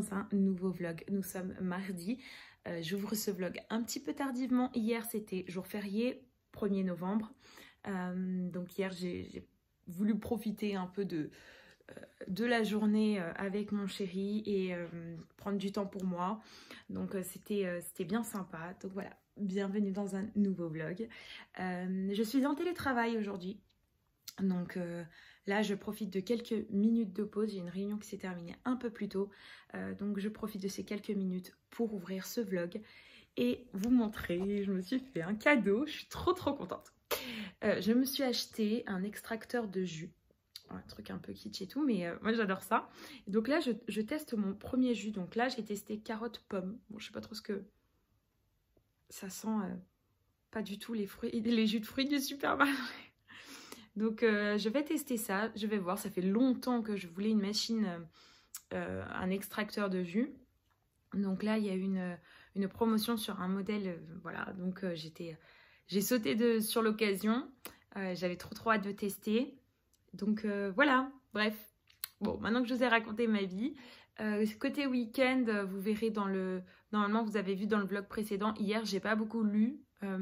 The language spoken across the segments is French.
dans un nouveau vlog. Nous sommes mardi, j'ouvre ce vlog un petit peu tardivement. Hier c'était jour férié, 1er novembre. Donc hier j'ai voulu profiter un peu de la journée avec mon chéri et prendre du temps pour moi. Donc c'était bien sympa. Donc voilà, bienvenue dans un nouveau vlog. Je suis en télétravail aujourd'hui. Donc là je profite de quelques minutes de pause. J'ai une réunion qui s'est terminée un peu plus tôt. Donc je profite de ces quelques minutes pour ouvrir ce vlog et vous montrer. Je me suis fait un cadeau, je suis trop contente. Je me suis acheté un extracteur de jus. Un truc un peu kitsch et tout, mais moi j'adore ça. Et donc là je teste mon premier jus. Donc là j'ai testé carotte pomme. Bon, je sais pas trop ce que ça sent, pas du tout les jus de fruits du supermarché. Donc je vais tester ça, je vais voir. Ça fait longtemps que je voulais une machine, un extracteur de jus. Donc là il y a une promotion sur un modèle, voilà. Donc j'ai sauté sur l'occasion. J'avais trop hâte de tester. Donc voilà, bref. Bon, maintenant que je vous ai raconté ma vie, côté week-end, vous verrez normalement vous avez vu dans le vlog précédent, hier j'ai pas beaucoup lu.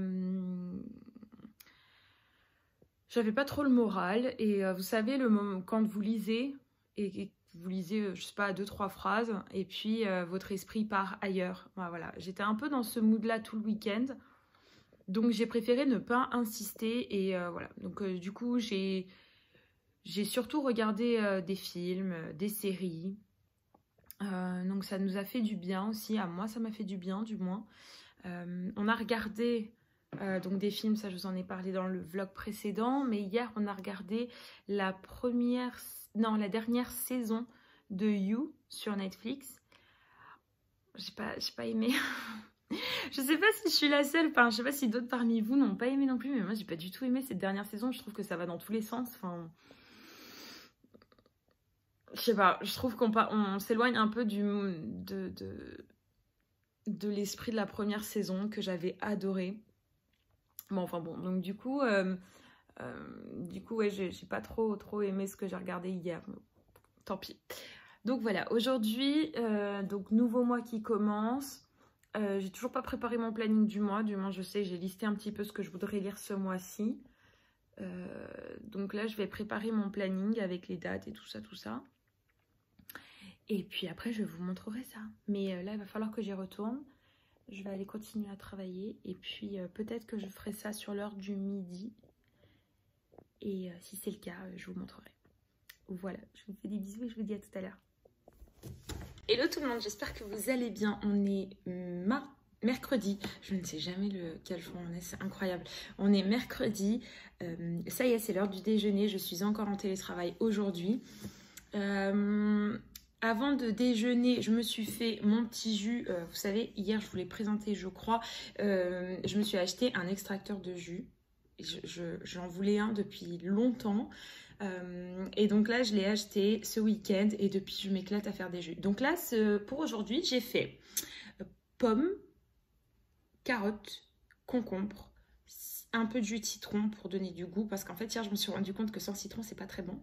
J'avais pas trop le moral et vous savez quand vous lisez et vous lisez je sais pas 2-3 phrases et puis votre esprit part ailleurs. Voilà, j'étais un peu dans ce mood là tout le week-end, donc j'ai préféré ne pas insister et voilà. Donc du coup j'ai surtout regardé des films, des séries. Donc ça nous a fait du bien aussi. À moi ça m'a fait du bien du moins. On a regardé donc des films, ça je vous en ai parlé dans le vlog précédent. Mais hier on a regardé la dernière saison de You sur Netflix. J'ai pas aimé. Je sais pas si je suis la seule. Enfin je sais pas si d'autres parmi vous n'ont pas aimé non plus. Mais moi j'ai pas du tout aimé cette dernière saison. Je trouve que ça va dans tous les sens. Enfin... Je sais pas, je trouve qu'on s'éloigne un peu de l'esprit de la première saison que j'avais adoré. Bon, enfin bon, donc du coup ouais, j'ai pas trop aimé ce que j'ai regardé hier. Tant pis. Donc voilà, aujourd'hui, donc nouveau mois qui commence. J'ai toujours pas préparé mon planning du mois. Du moins, je sais, j'ai listé un petit peu ce que je voudrais lire ce mois-ci. Donc là, je vais préparer mon planning avec les dates et tout ça. Et puis après, je vous montrerai ça. Mais là, il va falloir que j'y retourne. Je vais aller continuer à travailler. Et puis, peut-être que je ferai ça sur l'heure du midi. Et si c'est le cas, je vous montrerai. Voilà, je vous fais des bisous et je vous dis à tout à l'heure. Hello tout le monde, j'espère que vous allez bien. On est mercredi. Je ne sais jamais quel jour on est, c'est incroyable. On est mercredi. Ça y est, c'est l'heure du déjeuner. Je suis encore en télétravail aujourd'hui. Avant de déjeuner, je me suis fait mon petit jus. Vous savez, hier, je vous l'ai présenté, je crois. Je me suis acheté un extracteur de jus. J'en voulais un depuis longtemps. Et donc là, je l'ai acheté ce week-end. Et depuis, je m'éclate à faire des jus. Donc là, pour aujourd'hui, j'ai fait pommes, carottes, concombre, un peu de jus de citron pour donner du goût, parce qu'en fait hier je me suis rendu compte que sans citron c'est pas très bon,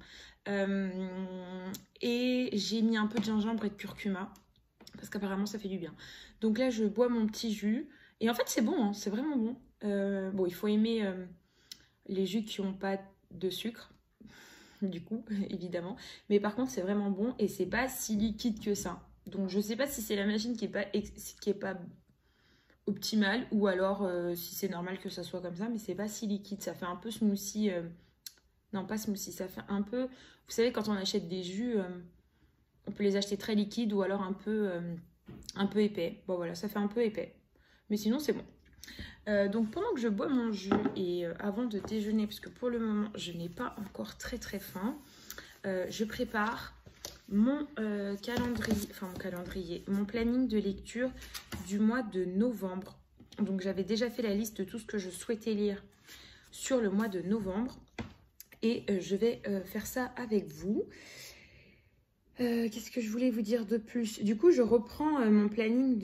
et j'ai mis un peu de gingembre et de curcuma parce qu'apparemment ça fait du bien. Donc là je bois mon petit jus et en fait c'est bon, hein, c'est vraiment bon. Bon, il faut aimer les jus qui n'ont pas de sucre du coup évidemment, mais par contre c'est vraiment bon et c'est pas si liquide que ça. Donc je sais pas si c'est la machine qui est pas optimal ou alors si c'est normal que ça soit comme ça, mais c'est pas si liquide, ça fait un peu smoothie, non pas smoothie, ça fait un peu, vous savez quand on achète des jus, on peut les acheter très liquides ou alors un peu épais. Bon voilà, ça fait un peu épais, mais sinon c'est bon. Donc pendant que je bois mon jus et avant de déjeuner, parce que pour le moment je n'ai pas encore très faim, je prépare mon calendrier, mon planning de lecture du mois de novembre. Donc j'avais déjà fait la liste de tout ce que je souhaitais lire sur le mois de novembre et je vais faire ça avec vous. Qu'est-ce que je voulais vous dire de plus? Du coup je reprends mon planning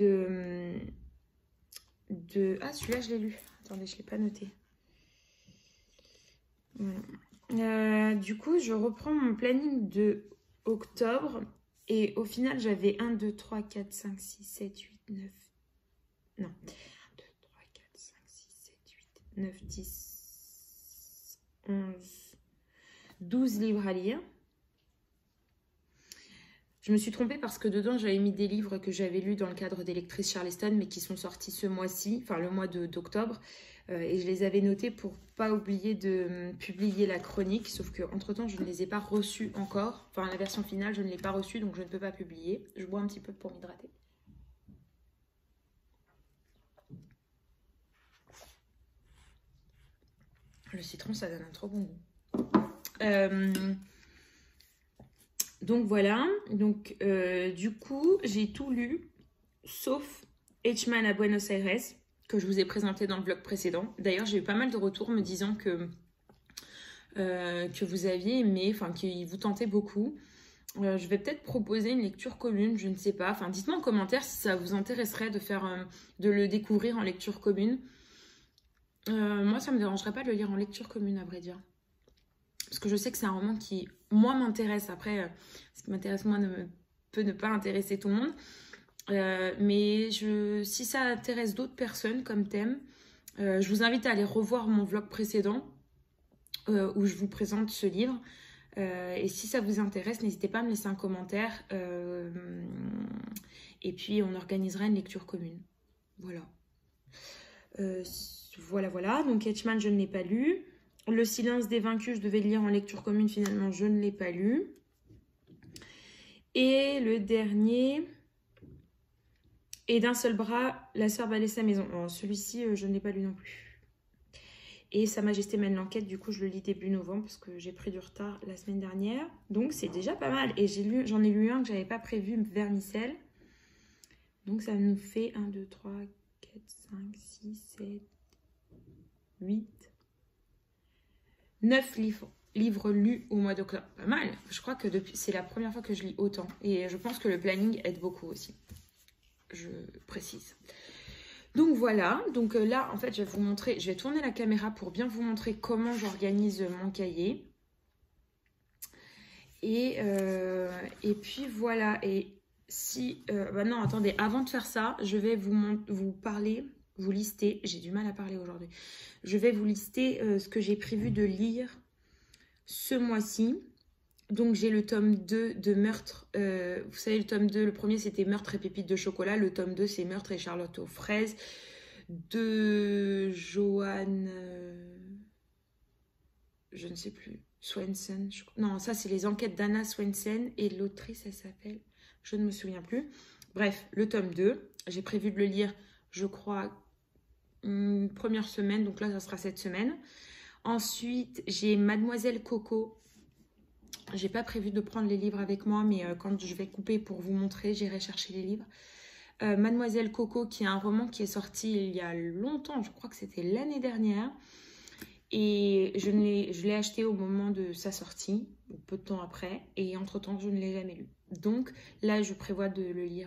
Ah, celui-là je l'ai lu, attendez, je ne l'ai pas noté. Voilà. Du coup je reprends mon planning de octobre Et au final, j'avais 1, 2, 3, 4, 5, 6, 7, 8, 9. Non. 1, 2, 3, 4, 5, 6, 7, 8, 9, 10, 11, 12 livres à lire. Je me suis trompée parce que dedans, j'avais mis des livres que j'avais lus dans le cadre des lectrices Charleston, mais qui sont sortis ce mois-ci, enfin le mois d'octobre. Et je les avais notés pour pas oublier de publier la chronique, sauf qu'entre-temps, je ne les ai pas reçus encore. Enfin, la version finale, je ne l'ai pas reçue, donc je ne peux pas publier. Je bois un petit peu pour m'hydrater. Le citron, ça donne un trop bon goût. Donc voilà, donc du coup, j'ai tout lu, sauf H-Man à Buenos Aires, que je vous ai présenté dans le vlog précédent. D'ailleurs, j'ai eu pas mal de retours me disant que vous aviez aimé, enfin qu'il vous tentait beaucoup. Je vais peut-être proposer une lecture commune, je ne sais pas. Enfin, dites-moi en commentaire si ça vous intéresserait de faire, de le découvrir en lecture commune. Moi, ça me dérangerait pas de le lire en lecture commune, à vrai dire. Parce que je sais que c'est un roman qui, moi, m'intéresse. Après, ce qui m'intéresse, moi, peut ne pas intéresser tout le monde. Mais si ça intéresse d'autres personnes comme thème, je vous invite à aller revoir mon vlog précédent où je vous présente ce livre. Et si ça vous intéresse, n'hésitez pas à me laisser un commentaire. Et puis, on organisera une lecture commune. Voilà. Voilà. Donc, H-Man, je ne l'ai pas lu. Le silence des vaincus, je devais le lire en lecture commune. Finalement, je ne l'ai pas lu. Et le dernier... Et d'un seul bras, la sœur balait sa maison. Celui-ci, je ne l'ai pas lu non plus. Et Sa Majesté mène l'enquête, du coup, je le lis début novembre parce que j'ai pris du retard la semaine dernière. Donc, c'est déjà pas mal. Et j'en ai lu un que je n'avais pas prévu, Vermicelle. Donc, ça nous fait 1, 2, 3, 4, 5, 6, 7, 8, 9 livres lus au mois d'octobre. Pas mal. Je crois que c'est la première fois que je lis autant. Et je pense que le planning aide beaucoup aussi. Je précise. Donc voilà, donc là en fait je vais vous montrer, je vais tourner la caméra pour bien vous montrer comment j'organise mon cahier. Et puis voilà, et si, non attendez, avant de faire ça, je vais vous parler, vous lister, j'ai du mal à parler aujourd'hui, je vais vous lister ce que j'ai prévu de lire ce mois-ci. Donc j'ai le tome 2 de Meurtre, vous savez le tome 2, le premier c'était Meurtre et pépites de chocolat, le tome 2 c'est Meurtre et Charlotte aux fraises, de Joanne, je ne sais plus, Swenson, non ça c'est les enquêtes d'Anna Swenson et l'autrice elle s'appelle, je ne me souviens plus. Bref, le tome 2, j'ai prévu de le lire je crois une première semaine, donc là ça sera cette semaine. Ensuite j'ai Mademoiselle Coco. J'ai pas prévu de prendre les livres avec moi, mais quand je vais couper pour vous montrer, j'irai chercher les livres. Mademoiselle Coco, qui est un roman qui est sorti il y a longtemps, je crois que c'était l'année dernière. Et je l'ai acheté au moment de sa sortie, ou peu de temps après. Et entre-temps, je ne l'ai jamais lu. Donc là, je prévois de le lire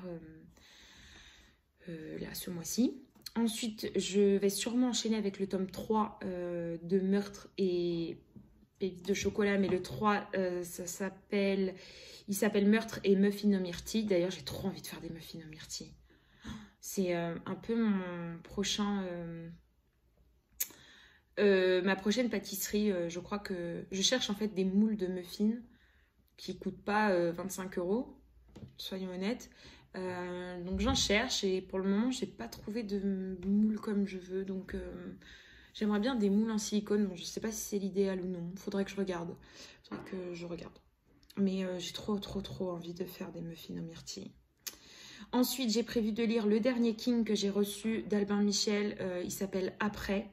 là, ce mois-ci. Ensuite, je vais sûrement enchaîner avec le tome 3 de Meurtre et pépites de chocolat, mais le 3, il s'appelle Meurtre et muffins aux myrtilles. D'ailleurs, j'ai trop envie de faire des muffins aux myrtilles. C'est un peu mon prochain... ma prochaine pâtisserie. Je crois que je cherche en fait des moules de muffins qui coûtent pas 25 €, soyons honnêtes. Donc j'en cherche et pour le moment, j'ai pas trouvé de moules comme je veux. Donc... j'aimerais bien des moules en silicone. Bon, je sais pas si c'est l'idéal ou non. Faudrait que je regarde. Faudrait que je regarde. Mais j'ai trop envie de faire des muffins aux myrtilles. Ensuite, j'ai prévu de lire le dernier King que j'ai reçu d'Albin Michel. Il s'appelle Après.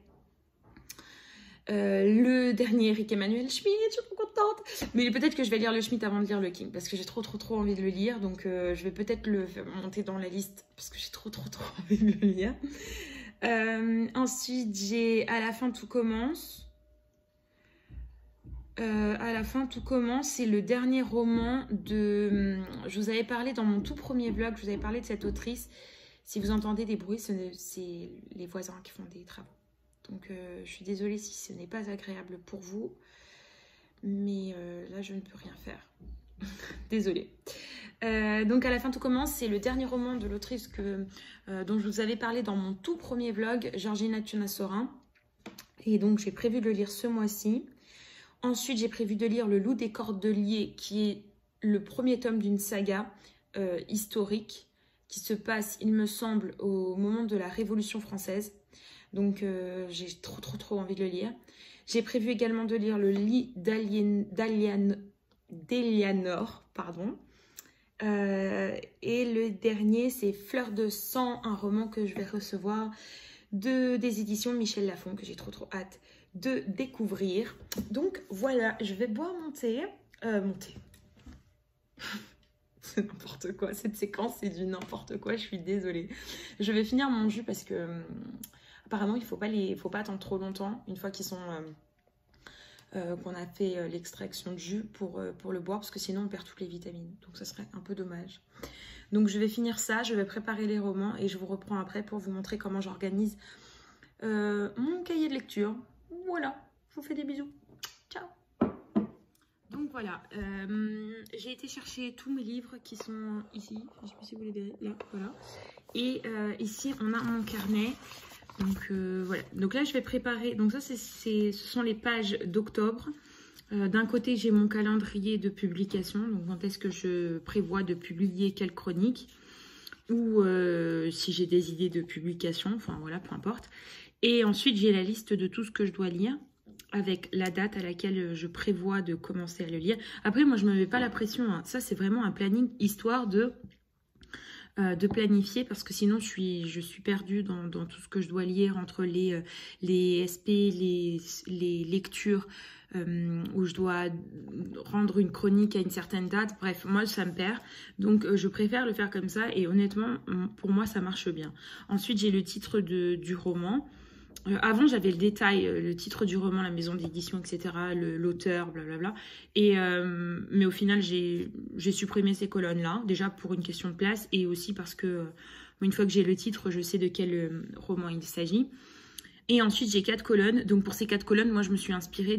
Le dernier Eric Emmanuel Schmitt, je suis trop contente. Mais peut-être que je vais lire le Schmitt avant de lire le King. Parce que j'ai trop envie de le lire. Donc je vais peut-être le monter dans la liste. Parce que j'ai trop envie de le lire. Ensuite, j'ai À la fin tout commence. À la fin tout commence, c'est le dernier roman de... Je vous avais parlé dans mon tout premier vlog, je vous avais parlé de cette autrice. Si vous entendez des bruits, c'est les voisins qui font des travaux. Donc je suis désolée si ce n'est pas agréable pour vous. Mais là, je ne peux rien faire. Désolée. Donc à la fin tout commence, c'est le dernier roman de l'autrice dont je vous avais parlé dans mon tout premier vlog, Georgina Tunasorin. Et donc j'ai prévu de le lire ce mois-ci. Ensuite j'ai prévu de lire Le Loup des Cordeliers, qui est le premier tome d'une saga historique qui se passe, il me semble, au moment de la Révolution française. Donc j'ai trop envie de le lire. J'ai prévu également de lire Le Lit d'Elianor, pardon. Et le dernier, c'est Fleur de sang, un roman que je vais recevoir des éditions Michel Lafon, que j'ai trop hâte de découvrir. Donc voilà, je vais boire mon thé. C'est n'importe quoi, cette séquence c'est du n'importe quoi, je suis désolée. Je vais finir mon jus parce que apparemment il faut pas attendre trop longtemps une fois qu'ils sont qu'on a fait l'extraction de jus pour le boire, parce que sinon on perd toutes les vitamines, donc ça serait un peu dommage. Donc je vais finir ça, je vais préparer les romans et je vous reprends après pour vous montrer comment j'organise mon cahier de lecture. Voilà, je vous fais des bisous, ciao. Donc voilà, j'ai été chercher tous mes livres qui sont ici, je ne sais plus si vous les verrez, là, voilà. Et ici on a mon carnet. Donc voilà, donc là je vais préparer, donc ça ce sont les pages d'octobre. D'un côté j'ai mon calendrier de publication, donc quand est-ce que je prévois de publier quelle chronique, ou si j'ai des idées de publication, enfin voilà, peu importe. Et ensuite j'ai la liste de tout ce que je dois lire, avec la date à laquelle je prévois de commencer à le lire. Après moi je ne me mets pas la pression, hein. Ça c'est vraiment un planning histoire de planifier, parce que sinon je suis perdue dans tout ce que je dois lire, entre les SP, les lectures où je dois rendre une chronique à une certaine date. Bref, moi ça me perd, donc je préfère le faire comme ça, et honnêtement pour moi ça marche bien. Ensuite j'ai le titre du roman. Avant j'avais le détail, le titre du roman, la maison d'édition, etc., l'auteur, blablabla. Mais au final j'ai supprimé ces colonnes-là, déjà pour une question de place, et aussi parce que une fois que j'ai le titre, je sais de quel roman il s'agit. Et ensuite j'ai 4 colonnes, donc pour ces 4 colonnes, moi je me suis inspirée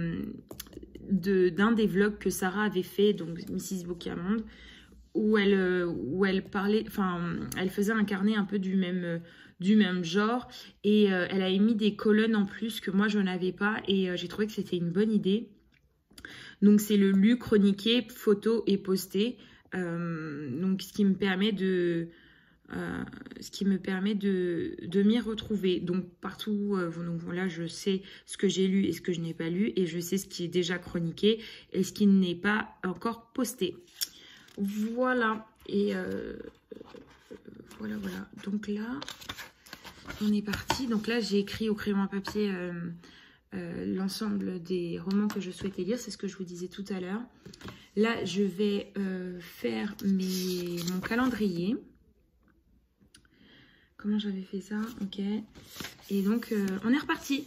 d'un des vlogs que Sarah avait fait, donc Mrs Bocamonde, où elle parlait, enfin elle faisait un carnet un peu du même genre, et elle a émis des colonnes en plus que moi je n'avais pas, et j'ai trouvé que c'était une bonne idée. Donc c'est le lu, chroniqué, photo et posté, donc ce qui me permet de m'y retrouver. Donc partout, donc voilà, je sais ce que j'ai lu et ce que je n'ai pas lu, et je sais ce qui est déjà chroniqué et ce qui n'est pas encore posté. Voilà, et voilà. Donc là, on est parti. Donc là, j'ai écrit au crayon à papier l'ensemble des romans que je souhaitais lire. C'est ce que je vous disais tout à l'heure. Là, je vais faire mon calendrier. Comment j'avais fait ça? Ok. Et donc, on est reparti.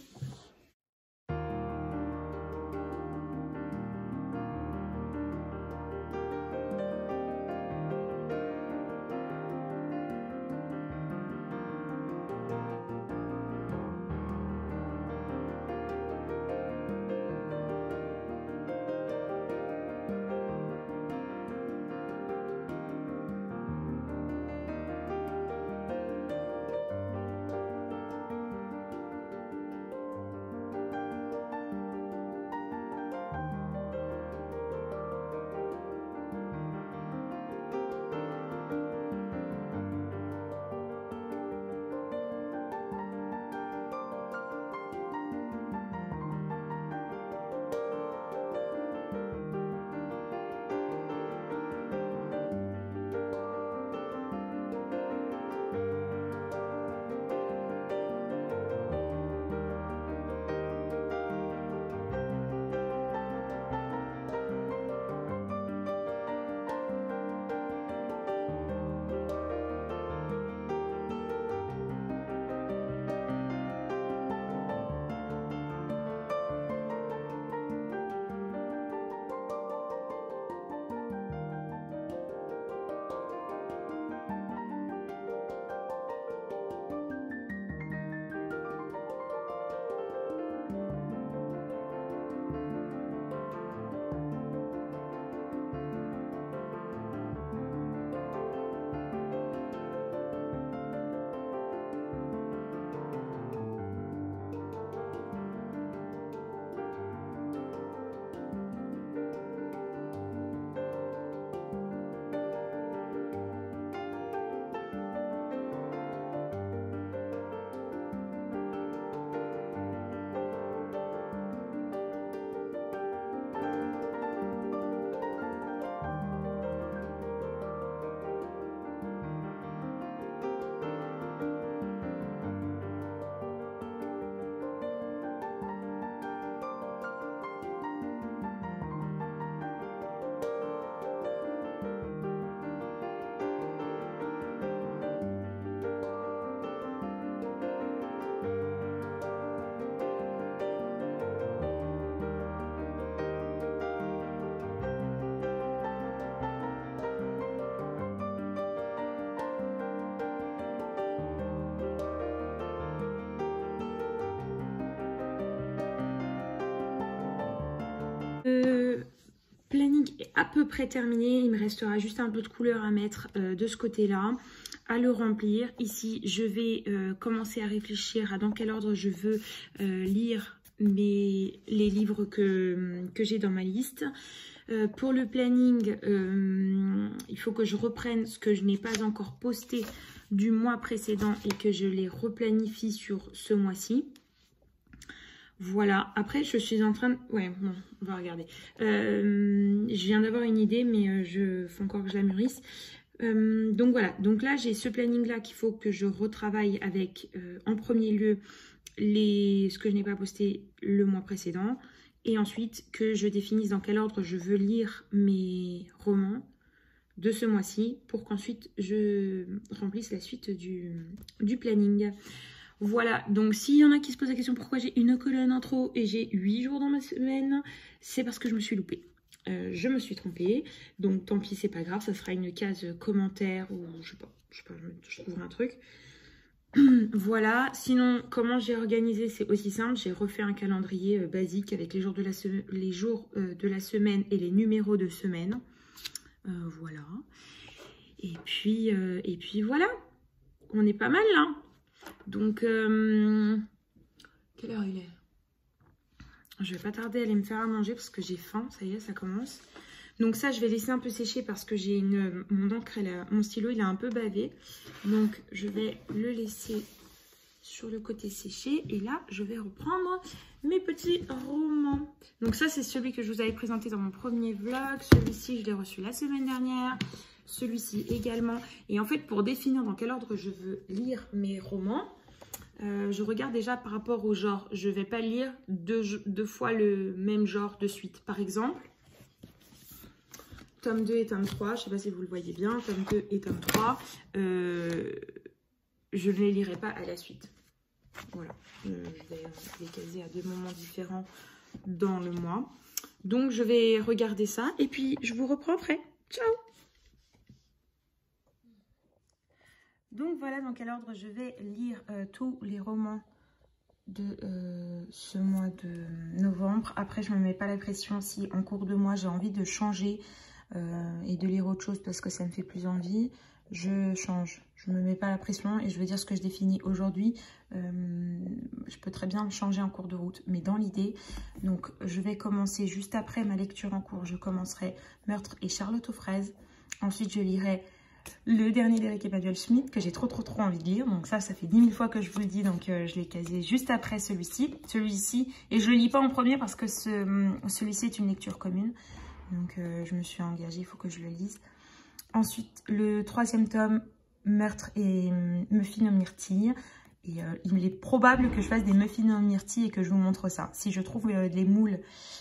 planning est à peu près terminé. Il me restera juste un peu de couleur à mettre de ce côté-là, à le remplir. Ici, je vais commencer à réfléchir à dans quel ordre je veux lire les livres que j'ai dans ma liste. Pour le planning, il faut que je reprenne ce que je n'ai pas encore posté du mois précédent et que je les replanifie sur ce mois-ci. Voilà, après je suis en train de... Ouais, bon, on va regarder. Je viens d'avoir une idée, mais faut encore que je la mûrisse. Donc voilà, donc là j'ai ce planning-là qu'il faut que je retravaille avec, en premier lieu, ce que je n'ai pas posté le mois précédent. Et ensuite que je définisse dans quel ordre je veux lire mes romans de ce mois-ci pour qu'ensuite je remplisse la suite du planning. Voilà, donc s'il y en a qui se posent la question pourquoi j'ai une colonne en trop et j'ai 8 jours dans ma semaine, c'est parce que je me suis loupée. Je me suis trompée, donc tant pis, c'est pas grave, ça sera une case commentaire ou je sais pas, je trouverai un truc. Voilà, sinon comment j'ai organisé, c'est aussi simple, j'ai refait un calendrier basique avec les jours de la semaine et les numéros de semaine. Voilà, et puis voilà, on est pas mal là. Donc, quelle heure il est? Je vais pas tarder à aller me faire à manger parce que j'ai faim, ça y est, ça commence. Donc ça, je vais laisser un peu sécher parce que j'ai mon encre, mon stylo, il a un peu bavé. Donc, je vais le laisser sur le côté séché. Et là, je vais reprendre mes petits romans. Donc ça, c'est celui que je vous avais présenté dans mon premier vlog. Celui-ci, je l'ai reçu la semaine dernière. Celui-ci également. Et en fait, pour définir dans quel ordre je veux lire mes romans, je regarde déjà par rapport au genre. Je ne vais pas lire deux fois le même genre de suite. Par exemple, tome 2 et tome 3, je ne sais pas si vous le voyez bien, tome 2 et tome 3, je ne les lirai pas à la suite. Voilà, je vais les caser à 2 moments différents dans le mois. Donc, je vais regarder ça et puis je vous reprends après. Ciao! Donc voilà dans quel ordre je vais lire tous les romans de ce mois de novembre. Après, je ne me mets pas la pression si en cours de mois j'ai envie de changer et de lire autre chose parce que ça me fait plus envie. Je change. Je ne me mets pas la pression et je veux dire ce que je définis aujourd'hui. Je peux très bien le changer en cours de route, mais dans l'idée. Donc, je vais commencer juste après ma lecture en cours. Je commencerai Meurtre et Charlotte aux fraises. Ensuite, je lirai le dernier d'Eric Emmanuel Schmitt que j'ai trop envie de lire. Donc ça fait 10 000 fois que je vous le dis. Donc je l'ai casé juste après celui-ci. Et je ne le lis pas en premier parce que celui-ci est une lecture commune. Donc je me suis engagée, il faut que je le lise. Ensuite, le 3e tome, Meurtre et muffins aux myrtilles. Et il est probable que je fasse des muffins aux myrtilles et que je vous montre ça. Si je trouve les moules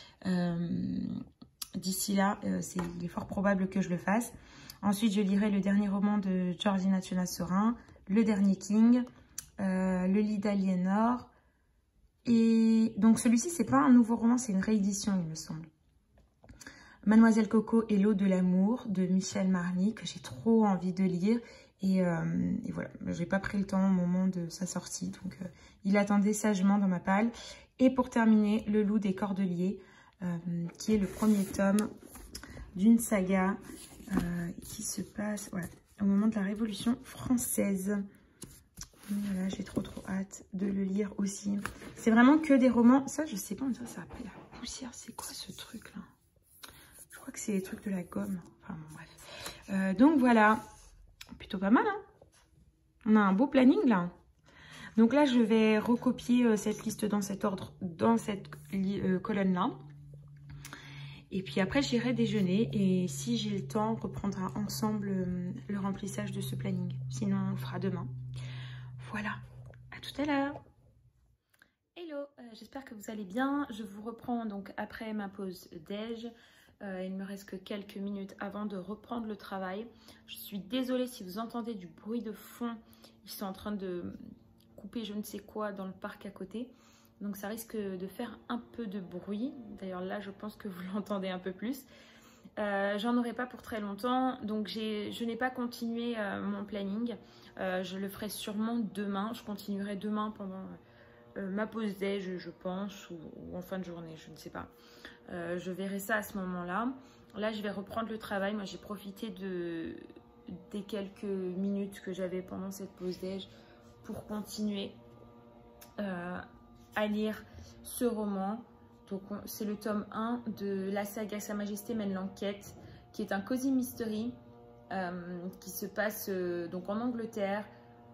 d'ici là, il est fort probable que je le fasse. Ensuite, je lirai le dernier roman de Georgina Tchenas-Serin, Le Dernier King, Le lit d'Aliénor. Et donc, celui-ci, c'est pas un nouveau roman, c'est une réédition, il me semble. Mademoiselle Coco et l'eau de l'amour de Michel Marny, que j'ai trop envie de lire. Et voilà, j'ai pas pris le temps au moment de sa sortie. Donc, il attendait sagement dans ma palle. Et pour terminer, Le loup des cordeliers, qui est le premier tome d'une saga qui se passe au moment de la Révolution française. Voilà, j'ai trop hâte de le lire aussi. C'est vraiment que des romans. Ça, je sais pas, ça s'appelle la poussière. C'est quoi ce truc-là? Je crois que c'est les trucs de la gomme. Enfin, bon, bref. Donc, voilà. Plutôt pas mal, hein? On a un beau planning, là. Donc là, je vais recopier cette liste dans cet ordre, dans cette colonne-là. Et puis après, j'irai déjeuner. Et si j'ai le temps, on reprendra ensemble le remplissage de ce planning. Sinon, on le fera demain. Voilà. À tout à l'heure. Hello, j'espère que vous allez bien. Je vous reprends donc après ma pause déj. Il ne me reste que quelques minutes avant de reprendre le travail. Je suis désolée si vous entendez du bruit de fond. Ils sont en train de couper je ne sais quoi dans le parc à côté. Donc ça risque de faire un peu de bruit. D'ailleurs là, je pense que vous l'entendez un peu plus. J'en aurai pas pour très longtemps. Donc je n'ai pas continué mon planning. Je le ferai sûrement demain. Je continuerai demain pendant ma pause déj, je pense, ou en fin de journée, je ne sais pas. Je verrai ça à ce moment-là. là, je vais reprendre le travail. Moi, j'ai profité des quelques minutes que j'avais pendant cette pause déj pour continuer à lire ce roman. Donc, c'est le tome 1 de la saga Sa Majesté mène l'enquête, qui est un cozy mystery qui se passe donc en Angleterre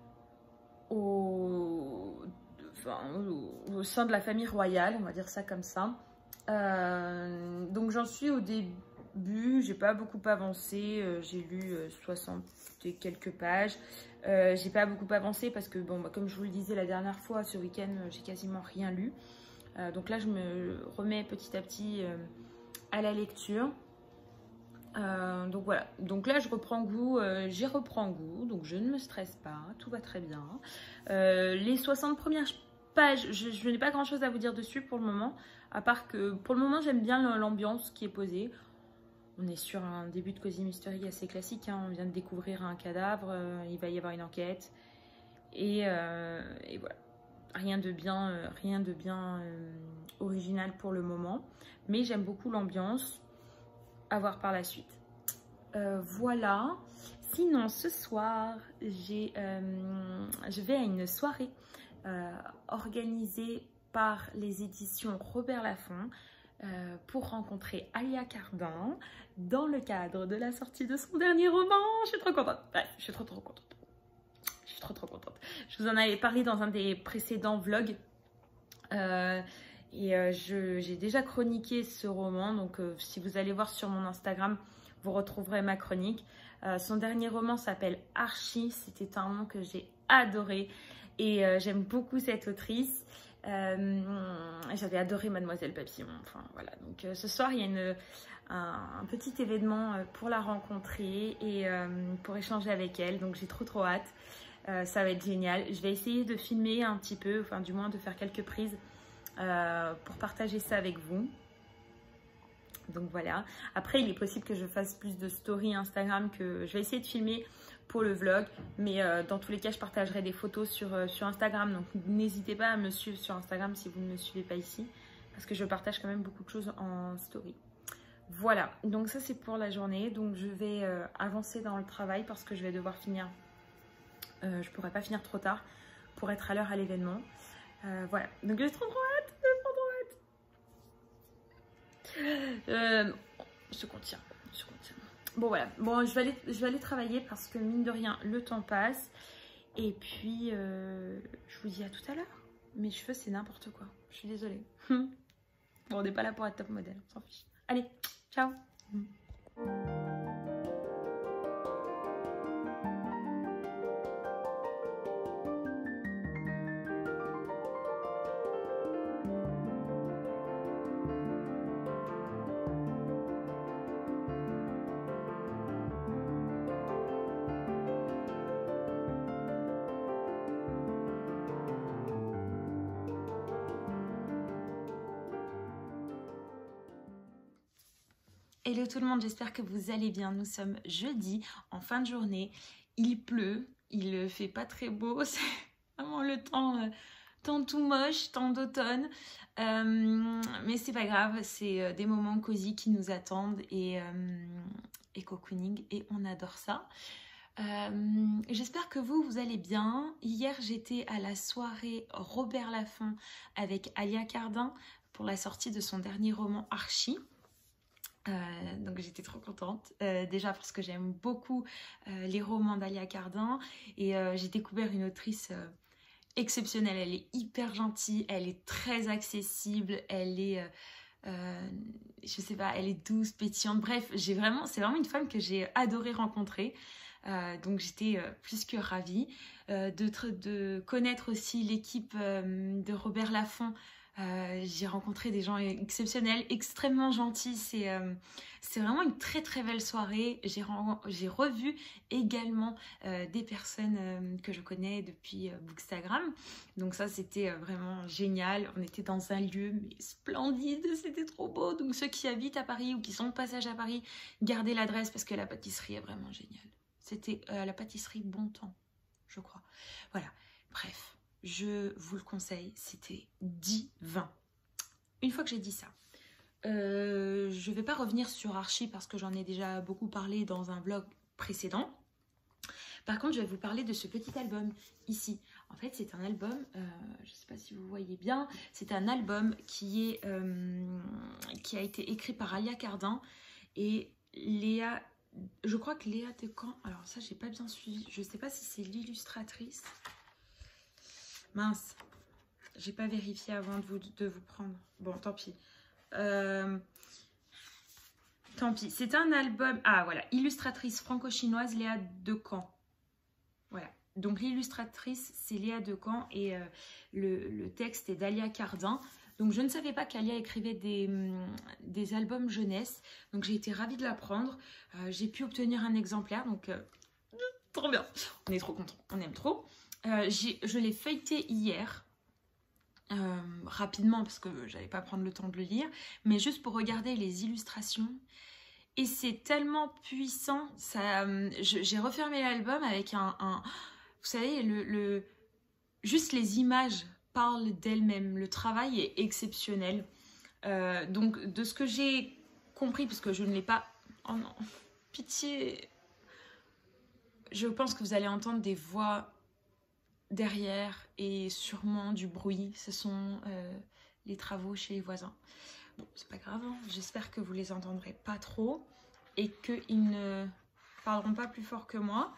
au sein de la famille royale, on va dire ça comme ça. Donc j'en suis au début, j'ai pas beaucoup avancé, j'ai lu 60 et quelques pages. J'ai pas beaucoup avancé parce que bon, comme je vous le disais la dernière fois, ce week-end j'ai quasiment rien lu. Donc là je me remets petit à petit à la lecture. Donc voilà, donc là je reprends goût, j'y reprends goût, donc je ne me stresse pas, tout va très bien. Les 60 premières pages, je n'ai pas grand chose à vous dire dessus pour le moment, à part que pour le moment j'aime bien l'ambiance qui est posée. On est sur un début de Cozy Mystery assez classique, hein. On vient de découvrir un cadavre, il va y avoir une enquête, et voilà. Rien de bien original pour le moment, mais j'aime beaucoup l'ambiance. À voir par la suite. Voilà. Sinon, ce soir, je vais à une soirée organisée par les éditions Robert Laffont pour rencontrer Alia Cardin dans le cadre de la sortie de son dernier roman. Je suis trop contente. Ouais, je suis trop contente. Je suis trop contente. Je vous en avais parlé dans un des précédents vlogs. J'ai déjà chroniqué ce roman, donc si vous allez voir sur mon Instagram, vous retrouverez ma chronique. Son dernier roman s'appelle Archie, c'était un roman que j'ai adoré et j'aime beaucoup cette autrice. J'avais adoré Mademoiselle Papillon, enfin voilà. Donc ce soir, il y a un petit événement pour la rencontrer et pour échanger avec elle, donc j'ai trop hâte. Ça va être génial. Je vais essayer de filmer un petit peu, enfin du moins de faire quelques prises pour partager ça avec vous. Donc voilà. Après, il est possible que je fasse plus de stories Instagram, que je vais essayer de filmer pour le vlog. Mais dans tous les cas, je partagerai des photos sur Instagram. Donc n'hésitez pas à me suivre sur Instagram si vous ne me suivez pas ici, parce que je partage quand même beaucoup de choses en story. Voilà. Donc ça, c'est pour la journée. Donc je vais avancer dans le travail parce que je vais devoir finir. Je ne pourrai pas finir trop tard pour être à l'heure à l'événement. Voilà. Donc j'ai trop hâte. Je contiens. Bon voilà, bon je vais aller travailler parce que mine de rien le temps passe. Et puis je vous dis à tout à l'heure. Mes cheveux c'est n'importe quoi, je suis désolée. Bon, on n'est pas là pour être top modèle, on s'en fiche. Allez, ciao. Hello tout le monde, j'espère que vous allez bien. Nous sommes jeudi, en fin de journée. Il pleut, il fait pas très beau, c'est vraiment le temps tout moche, temps d'automne. Mais c'est pas grave, c'est des moments cosy qui nous attendent et cocooning et on adore ça. J'espère que vous allez bien. Hier, j'étais à la soirée Robert Laffont avec Alia Cardin pour la sortie de son dernier roman Archie. Donc j'étais trop contente, déjà parce que j'aime beaucoup les romans d'Alia Cardin et j'ai découvert une autrice exceptionnelle. Elle est hyper gentille, elle est très accessible, elle est je sais pas, elle est douce, pétillante, bref, c'est vraiment une femme que j'ai adoré rencontrer. Donc j'étais plus que ravie de connaître aussi l'équipe de Robert Laffont. J'ai rencontré des gens exceptionnels, extrêmement gentils. C'est vraiment une très belle soirée. J'ai revu également des personnes que je connais depuis Bookstagram. Donc ça, c'était vraiment génial. On était dans un lieu mais splendide, c'était trop beau. Donc ceux qui habitent à Paris ou qui sont de passage à Paris, gardez l'adresse parce que la pâtisserie est vraiment géniale. C'était la pâtisserie Bon Temps, je crois. Voilà, bref. Je vous le conseille, c'était divin. Une fois que j'ai dit ça, je ne vais pas revenir sur Archie parce que j'en ai déjà beaucoup parlé dans un vlog précédent. Par contre, je vais vous parler de ce petit album ici. En fait, c'est un album, je ne sais pas si vous voyez bien, c'est un album qui a été écrit par Alia Cardin et Léa, je crois que Léa Decamps, alors ça, j'ai pas bien suivi, je ne sais pas si c'est l'illustratrice. Mince, j'ai pas vérifié avant de vous prendre. Bon, tant pis. Tant pis, c'est un album, ah voilà, illustratrice franco-chinoise Léa Decamps. Voilà, donc l'illustratrice c'est Léa Decamps et le texte est d'Alia Cardin. Donc je ne savais pas qu'Alia écrivait des albums jeunesse, donc j'ai été ravie de l'apprendre. J'ai pu obtenir un exemplaire, donc trop bien, on est trop contents, on aime trop. Je l'ai feuilleté hier, rapidement parce que j'allais pas prendre le temps de le lire, mais juste pour regarder les illustrations. Et c'est tellement puissant, j'ai refermé l'album avec vous savez, juste les images parlent d'elles-mêmes. Le travail est exceptionnel. Donc, de ce que j'ai compris, parce que je ne l'ai pas... Oh non, pitié. Je pense que vous allez entendre des voix derrière et sûrement du bruit. Ce sont les travaux chez les voisins. Bon, c'est pas grave, hein. J'espère que vous les entendrez pas trop et qu'ils ne parleront pas plus fort que moi.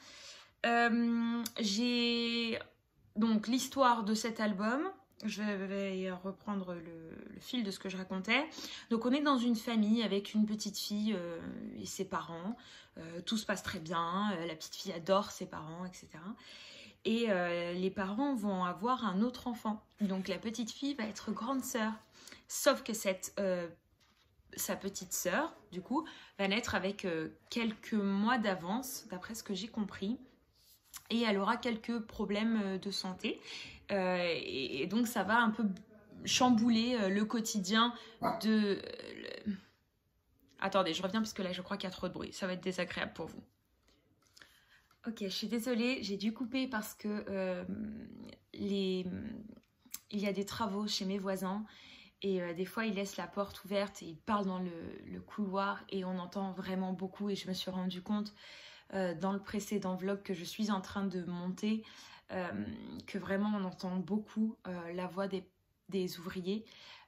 J'ai donc l'histoire de cet album. Je vais reprendre le fil de ce que je racontais. Donc on est dans une famille avec une petite fille et ses parents. Tout se passe très bien. La petite fille adore ses parents, etc. Et les parents vont avoir un autre enfant. Donc la petite fille va être grande sœur. Sauf que sa petite sœur, du coup, va naître avec quelques mois d'avance, d'après ce que j'ai compris. Et elle aura quelques problèmes de santé. Et donc, ça va un peu chambouler le quotidien de... Attendez, je reviens parce que là, je crois qu'il y a trop de bruit. Ça va être désagréable pour vous. Ok, je suis désolée, j'ai dû couper parce que il y a des travaux chez mes voisins. Et des fois, ils laissent la porte ouverte et ils parlent dans le couloir et on entend vraiment beaucoup. Et je me suis rendu compte dans le précédent vlog que je suis en train de monter que vraiment on entend beaucoup la voix des ouvriers.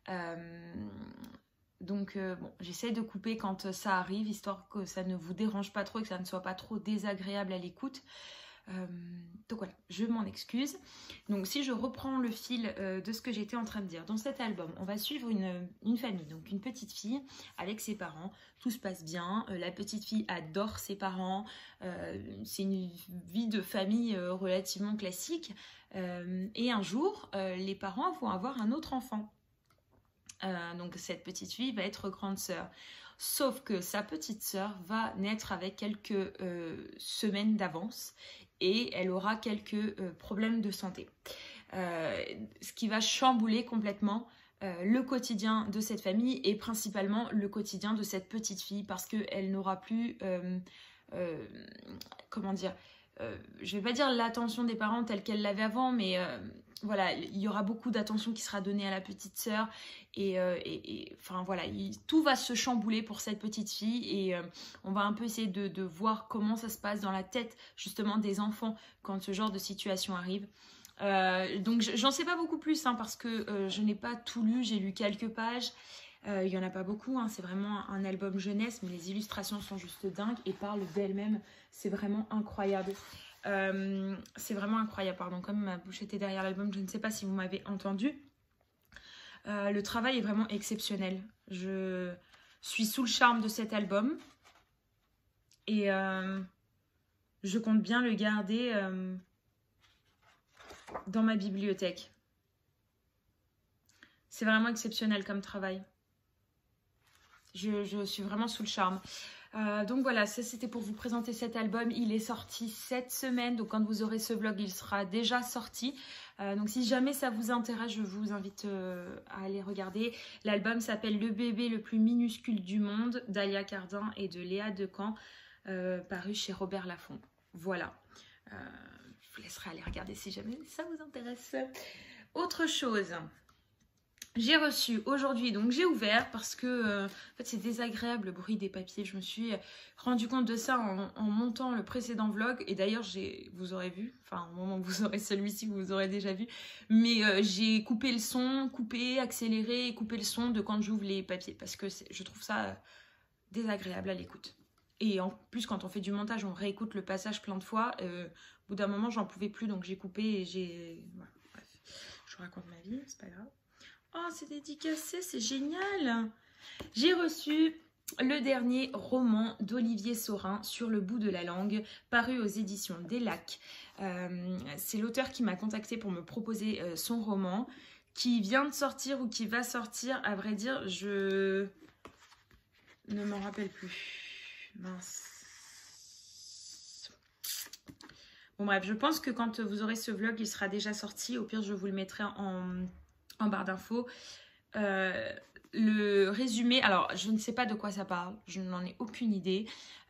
Donc bon, j'essaie de couper quand ça arrive, histoire que ça ne vous dérange pas trop et que ça ne soit pas trop désagréable à l'écoute. Donc voilà, je m'en excuse. Donc si je reprends le fil de ce que j'étais en train de dire, dans cet album, on va suivre une famille, donc une petite fille avec ses parents, tout se passe bien, la petite fille adore ses parents, c'est une vie de famille relativement classique, et un jour, les parents vont avoir un autre enfant. Donc cette petite fille va être grande sœur. Sauf que sa petite sœur va naître avec quelques semaines d'avance et elle aura quelques problèmes de santé. Ce qui va chambouler complètement le quotidien de cette famille et principalement le quotidien de cette petite fille parce qu'elle n'aura plus, comment dire, je vais pas dire l'attention des parents telle qu'elle l'avait avant, mais voilà, il y aura beaucoup d'attention qui sera donnée à la petite sœur et enfin voilà, tout va se chambouler pour cette petite fille et on va un peu essayer de voir comment ça se passe dans la tête justement des enfants quand ce genre de situation arrive. Donc j'en sais pas beaucoup plus hein, parce que je n'ai pas tout lu, j'ai lu quelques pages. Il n'y en a pas beaucoup, hein, c'est vraiment un album jeunesse, mais les illustrations sont juste dingues et parlent d'elles-mêmes. C'est vraiment incroyable. C'est vraiment incroyable, pardon, comme ma bouche était derrière l'album, je ne sais pas si vous m'avez entendu. Le travail est vraiment exceptionnel. Je suis sous le charme de cet album et je compte bien le garder dans ma bibliothèque. C'est vraiment exceptionnel comme travail. Je suis vraiment sous le charme. Donc voilà, ça c'était pour vous présenter cet album. Il est sorti cette semaine, donc quand vous aurez ce vlog, il sera déjà sorti. Donc si jamais ça vous intéresse, je vous invite à aller regarder. L'album s'appelle Le bébé le plus minuscule du monde d'Alia Cardin et de Léa Decamps, paru chez Robert Laffont. Voilà, je vous laisserai aller regarder si jamais ça vous intéresse. Autre chose... J'ai reçu aujourd'hui, donc j'ai ouvert parce que en fait c'est désagréable le bruit des papiers. Je me suis rendu compte de ça en montant le précédent vlog. Et d'ailleurs, vous aurez vu, enfin au moment où vous aurez celui-ci, vous aurez déjà vu. Mais j'ai coupé le son, accéléré et coupé le son de quand j'ouvre les papiers. Parce que je trouve ça désagréable à l'écoute. Et en plus, quand on fait du montage, on réécoute le passage plein de fois. Au bout d'un moment, j'en pouvais plus, donc j'ai coupé et j'ai... Voilà, bref, je vous raconte ma vie, c'est pas grave. Oh, c'est dédicacé, c'est génial! J'ai reçu le dernier roman d'Olivier Saurin, Sur le bout de la langue, paru aux éditions des Lacs. C'est l'auteur qui m'a contacté pour me proposer son roman, qui vient de sortir ou qui va sortir. À vrai dire, je ne m'en rappelle plus. Mince. Bon bref, je pense que quand vous aurez ce vlog, il sera déjà sorti. Au pire, je vous le mettrai en barre d'infos. Le résumé, alors je ne sais pas de quoi ça parle, je n'en ai aucune idée.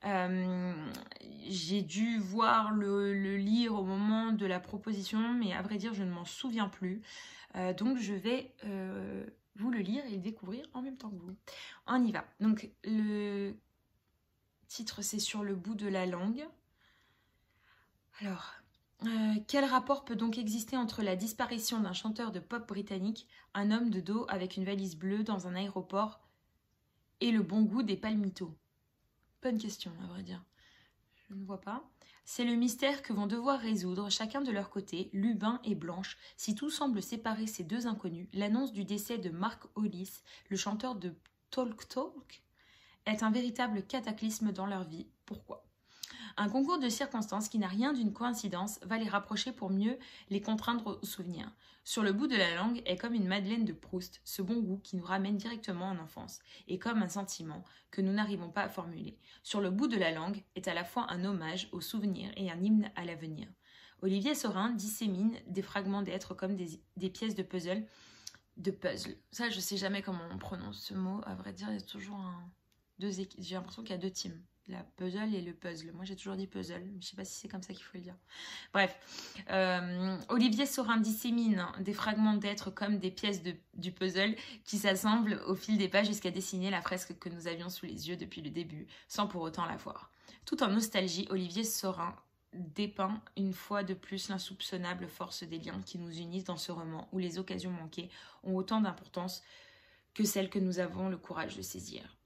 J'ai dû voir le lire au moment de la proposition, mais à vrai dire, je ne m'en souviens plus. Donc je vais vous le lire et le découvrir en même temps que vous. On y va. Donc le titre, c'est Sur le bout de la langue. Alors... quel rapport peut donc exister entre la disparition d'un chanteur de pop britannique, un homme de dos avec une valise bleue dans un aéroport, et le bon goût des palmitos? Bonne question, à vrai dire. Je ne vois pas. C'est le mystère que vont devoir résoudre, chacun de leur côté, Lubin et Blanche, si tout semble séparer ces deux inconnus. L'annonce du décès de Mark Hollis, le chanteur de Talk Talk, est un véritable cataclysme dans leur vie. Pourquoi ? Un concours de circonstances qui n'a rien d'une coïncidence va les rapprocher pour mieux les contraindre au souvenir. Sur le bout de la langue est comme une Madeleine de Proust, ce bon goût qui nous ramène directement en enfance, et comme un sentiment que nous n'arrivons pas à formuler. Sur le bout de la langue est à la fois un hommage au souvenir et un hymne à l'avenir. Olivier Saurin dissémine des fragments d'êtres comme des pièces de puzzle. Ça, je sais jamais comment on prononce ce mot. À vrai dire, il y a toujours j'ai l'impression qu'il y a deux teams. La puzzle et le puzzle. Moi, j'ai toujours dit puzzle. Je ne sais pas si c'est comme ça qu'il faut le dire. Bref. Olivier Saurin dissémine des fragments d'êtres comme des pièces du puzzle qui s'assemblent au fil des pages jusqu'à dessiner la fresque que nous avions sous les yeux depuis le début, sans pour autant la voir. Tout en nostalgie, Olivier Saurin dépeint une fois de plus l'insoupçonnable force des liens qui nous unissent dans ce roman où les occasions manquées ont autant d'importance que celles que nous avons le courage de saisir.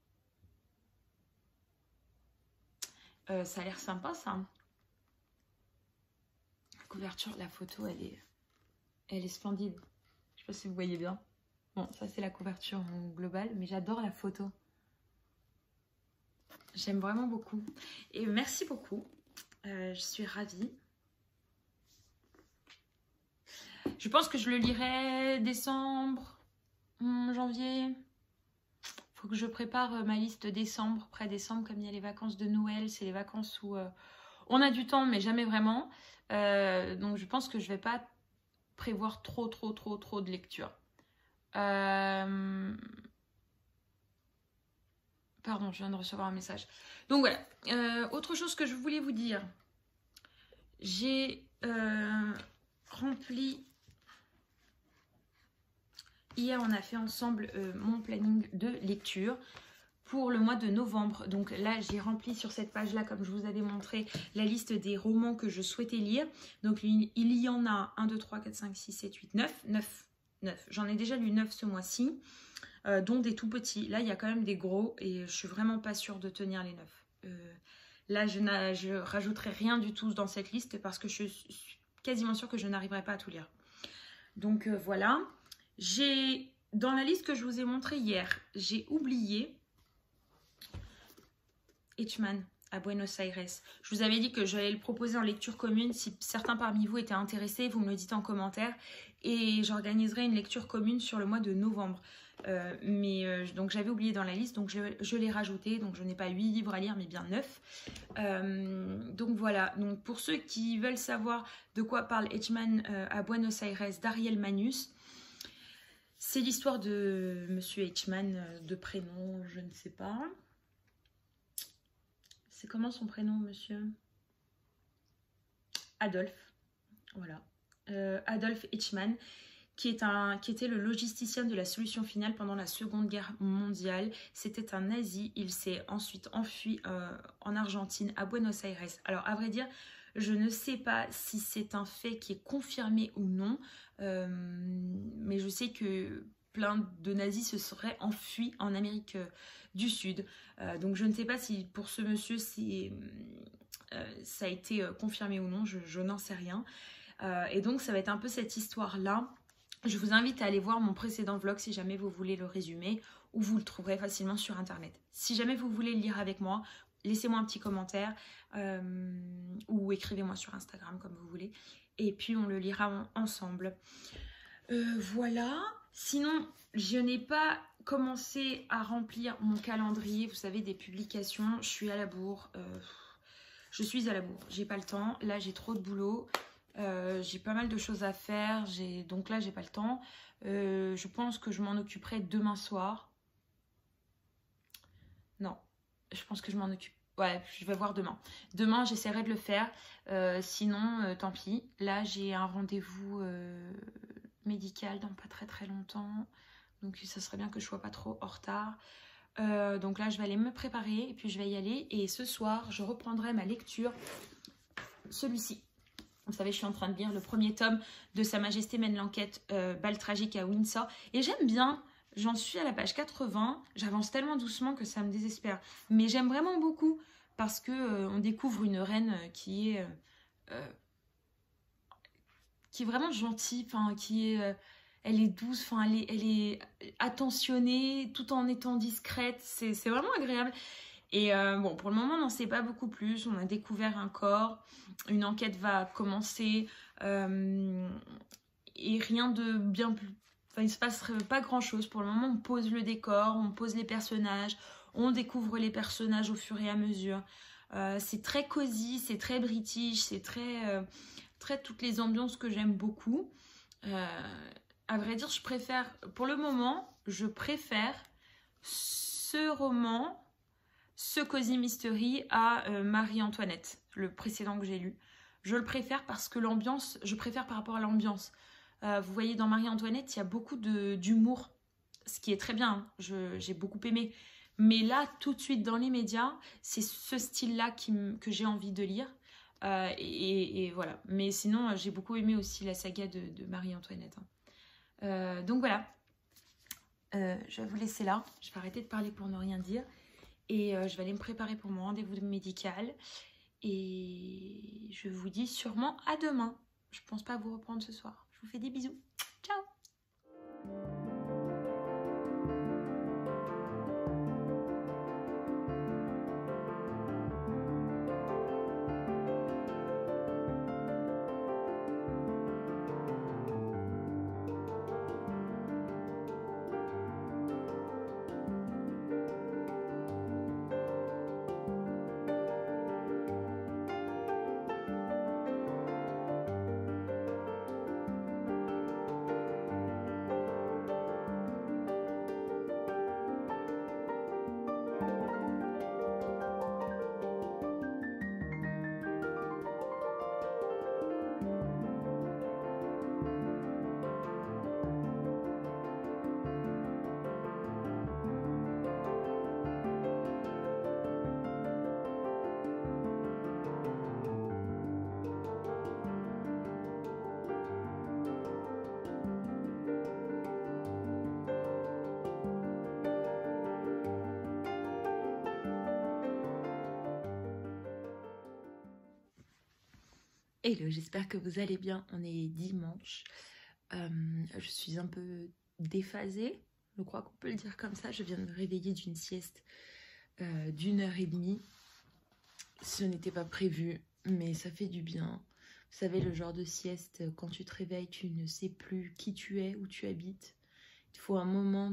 Ça a l'air sympa, ça. La couverture, la photo, elle est splendide. Je sais pas si vous voyez bien. Bon, ça c'est la couverture globale, mais j'adore la photo. J'aime vraiment beaucoup. Et merci beaucoup. Je suis ravie. Je pense que je le lirai décembre, janvier. Faut que je prépare ma liste décembre, près-décembre, comme il y a les vacances de Noël. C'est les vacances où on a du temps, mais jamais vraiment. Donc je pense que je vais pas prévoir trop de lecture. Pardon, je viens de recevoir un message. Donc voilà. Autre chose que je voulais vous dire. J'ai rempli... Hier, on a fait ensemble mon planning de lecture pour le mois de novembre. Donc là, j'ai rempli sur cette page-là, comme je vous avais montré, la liste des romans que je souhaitais lire. Donc il y en a 1, 2, 3, 4, 5, 6, 7, 8, 9. J'en ai déjà lu 9 ce mois-ci, dont des tout petits. Là, il y a quand même des gros et je suis vraiment pas sûre de tenir les 9. Là, je rajouterai rien du tout dans cette liste parce que je suis quasiment sûre que je n'arriverai pas à tout lire. Donc voilà. Dans la liste que je vous ai montrée hier, j'ai oublié Hitchman à Buenos Aires. Je vous avais dit que j'allais le proposer en lecture commune. Si certains parmi vous étaient intéressés, vous me le dites en commentaire. Et j'organiserai une lecture commune sur le mois de novembre. Donc j'avais oublié dans la liste, donc je l'ai rajouté. Donc je n'ai pas 8 livres à lire, mais bien 9. Donc voilà. Donc pour ceux qui veulent savoir de quoi parle Hitchman à Buenos Aires d'Ariel Manus, c'est l'histoire de Monsieur Hitchman, de prénom, je ne sais pas. C'est comment son prénom, monsieur? Adolphe. Voilà. Adolphe Hitchman, qui était le logisticien de la solution finale pendant la Seconde Guerre mondiale. C'était un nazi. Il s'est ensuite enfui en Argentine, à Buenos Aires. Alors, à vrai dire, je ne sais pas si c'est un fait qui est confirmé ou non, mais je sais que plein de nazis se seraient enfuis en Amérique du Sud. Donc, je ne sais pas si pour ce monsieur, ça a été confirmé ou non, je n'en sais rien. Et donc, ça va être un peu cette histoire-là. Je vous invite à aller voir mon précédent vlog si jamais vous voulez le résumer, ou vous le trouverez facilement sur internet. Si jamais vous voulez le lire avec moi, laissez-moi un petit commentaire ou écrivez-moi sur Instagram comme vous voulez. Et puis on le lira ensemble. Voilà. Sinon, je n'ai pas commencé à remplir mon calendrier, vous savez, des publications. Je suis à la bourre. J'ai pas le temps. Là, j'ai trop de boulot. J'ai pas mal de choses à faire, donc là j'ai pas le temps. Je pense que je m'en occuperai demain soir. Non, je pense que je m'en occupe. Ouais, je vais voir demain. Demain j'essaierai de le faire. Sinon, tant pis. Là j'ai un rendez-vous médical dans pas très longtemps. Donc ça serait bien que je sois pas trop en retard. Donc là je vais aller me préparer et puis je vais y aller. Et ce soir je reprendrai ma lecture. Celui-ci. Vous savez, je suis en train de lire le premier tome de Sa Majesté mène l'enquête, bal tragique à Windsor. Et j'aime bien, j'en suis à la page 80. J'avance tellement doucement que ça me désespère. Mais j'aime vraiment beaucoup parce que on découvre une reine qui est vraiment gentille, elle est douce, elle est attentionnée tout en étant discrète. C'est vraiment agréable. Et bon, pour le moment, on n'en sait pas beaucoup plus. On a découvert un corps, une enquête va commencer et rien de bien plus... Enfin, il ne se passe pas grand-chose. Pour le moment, on pose le décor, on pose les personnages, on découvre les personnages au fur et à mesure. C'est très cosy, c'est très british, c'est très toutes les ambiances que j'aime beaucoup. À vrai dire, pour le moment, je préfère ce roman... Ce Cozy Mystery à Marie-Antoinette, le précédent que j'ai lu. Je le préfère parce que l'ambiance, je préfère par rapport à l'ambiance. Vous voyez, dans Marie-Antoinette, il y a beaucoup d'humour, ce qui est très bien, hein. J'ai beaucoup aimé. Mais là, tout de suite, dans les médias, c'est ce style-là que j'ai envie de lire. Et voilà. Mais sinon, j'ai beaucoup aimé aussi la saga de Marie-Antoinette. Hein. Donc voilà. Je vais vous laisser là. Je vais arrêter de parler pour ne rien dire. Et je vais aller me préparer pour mon rendez-vous médical. Et je vous dis sûrement à demain. Je pense pas vous reprendre ce soir. Je vous fais des bisous. Ciao! Hello, j'espère que vous allez bien. On est dimanche. Je suis un peu déphasée. Je crois qu'on peut le dire comme ça. Je viens de me réveiller d'une sieste d'1h30. Ce n'était pas prévu, mais ça fait du bien. Vous savez, le genre de sieste, quand tu te réveilles, tu ne sais plus qui tu es, où tu habites. Il faut un moment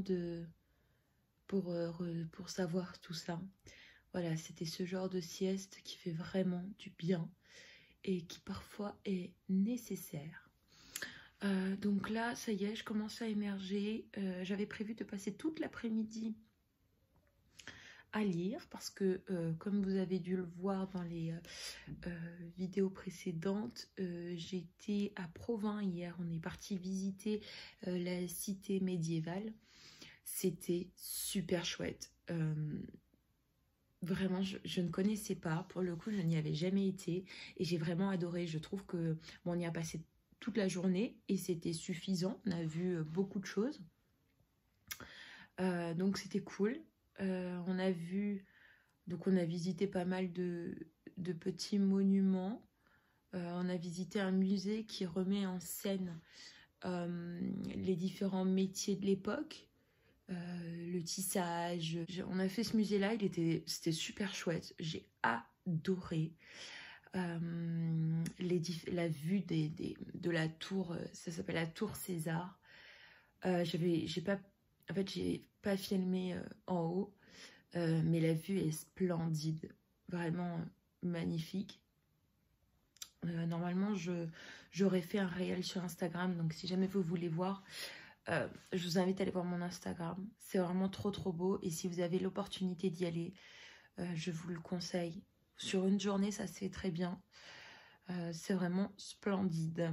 pour savoir tout ça. Voilà, c'était ce genre de sieste qui fait vraiment du bien et qui parfois est nécessaire. Donc là, ça y est, je commence à émerger. J'avais prévu de passer toute l'après-midi à lire parce que, comme vous avez dû le voir dans les vidéos précédentes, j'étais à Provins hier. On est parti visiter la cité médiévale. C'était super chouette. Vraiment, je ne connaissais pas. Pour le coup, je n'y avais jamais été et j'ai vraiment adoré. Je trouve que bon, on y a passé toute la journée et c'était suffisant. On a vu beaucoup de choses. Donc c'était cool. On a visité pas mal de petits monuments. On a visité un musée qui remet en scène les différents métiers de l'époque. Le tissage. On a fait ce musée-là, c'était super chouette. J'ai adoré. La vue de la tour, ça s'appelle la tour César. J'ai pas filmé en haut, mais la vue est splendide, vraiment magnifique. Normalement, j'aurais fait un réel sur Instagram, donc si jamais vous voulez voir, je vous invite à aller voir mon Instagram. C'est vraiment trop beau et si vous avez l'opportunité d'y aller, je vous le conseille. Sur une journée, ça se fait très bien. C'est vraiment splendide.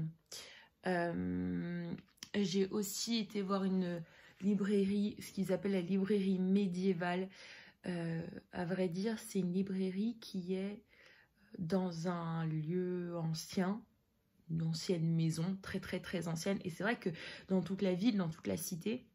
J'ai aussi été voir une librairie, ce qu'ils appellent la librairie médiévale. À vrai dire, c'est une librairie qui est dans un lieu ancien, une ancienne maison, très ancienne. Et c'est vrai que dans toute la ville, dans toute la cité,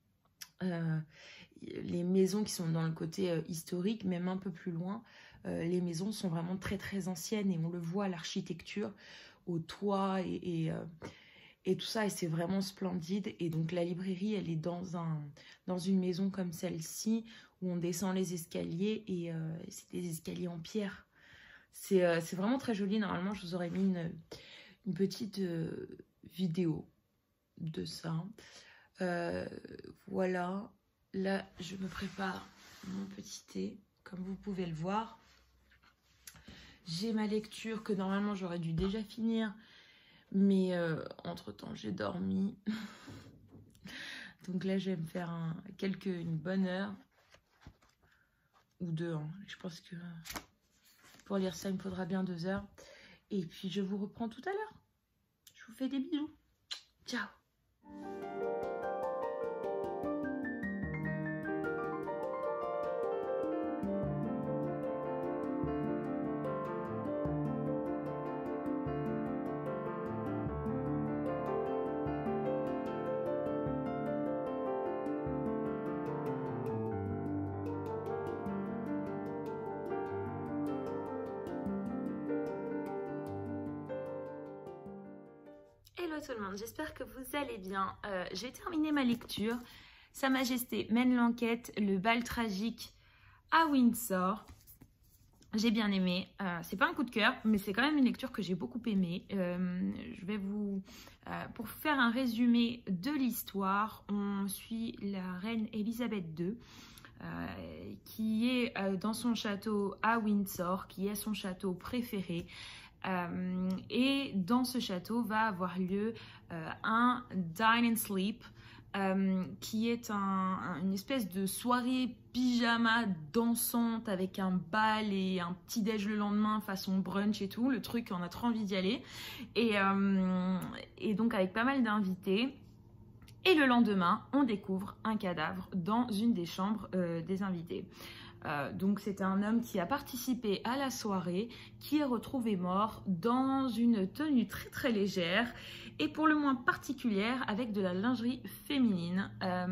les maisons qui sont dans le côté historique, même un peu plus loin, les maisons sont vraiment très anciennes et on le voit à l'architecture, au toit et tout ça, et c'est vraiment splendide. Et donc la librairie, elle est dans une maison comme celle-ci, où on descend les escaliers, et c'est des escaliers en pierre. C'est vraiment très joli. Normalement, je vous aurais mis une petite vidéo de ça. Voilà. Là, je me prépare mon petit thé, comme vous pouvez le voir. J'ai ma lecture que normalement, j'aurais dû déjà finir. Mais entre-temps, j'ai dormi. Donc là, je vais me faire une bonne heure. Ou 2. Hein. Je pense que pour lire ça, il me faudra bien 2 heures. Et puis, je vous reprends tout à l'heure. Je vous fais des bisous. Ciao. Hello tout le monde, j'espère que vous allez bien. J'ai terminé ma lecture. Sa Majesté mène l'enquête, le bal tragique à Windsor. J'ai bien aimé. C'est pas un coup de cœur, mais c'est quand même une lecture que j'ai beaucoup aimée. Je vais pour faire un résumé de l'histoire, on suit la reine Elisabeth II. Qui est dans son château à Windsor, qui est son château préféré. Et dans ce château va avoir lieu un Dine and Sleep, qui est une espèce de soirée pyjama dansante avec un bal et un petit déj le lendemain façon brunch et tout. Le truc, on a trop envie d'y aller. Et donc avec pas mal d'invités. Et le lendemain, on découvre un cadavre dans une des chambres des invités. Donc c'est un homme qui a participé à la soirée, qui est retrouvé mort dans une tenue très légère et pour le moins particulière avec de la lingerie féminine.